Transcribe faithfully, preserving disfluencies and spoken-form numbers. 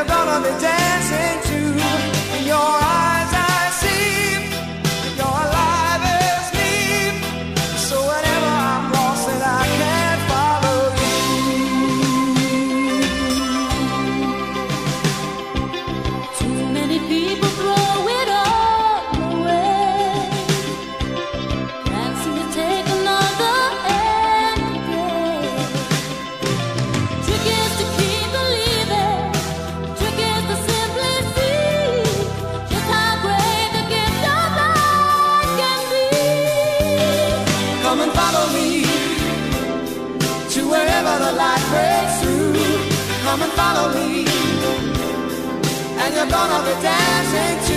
you're gonna be dancing too. In your eyes I see you're alive as me. So whenever I'm lost and I can't follow you. Too many people throw it all away. Can't seem to take another hand today. Trick is to keep believing. Trick is to simply see just how great the gift of life can be. Come and follow me to wherever the light breaks through. Come and follow me, and you're gonna be dancing too.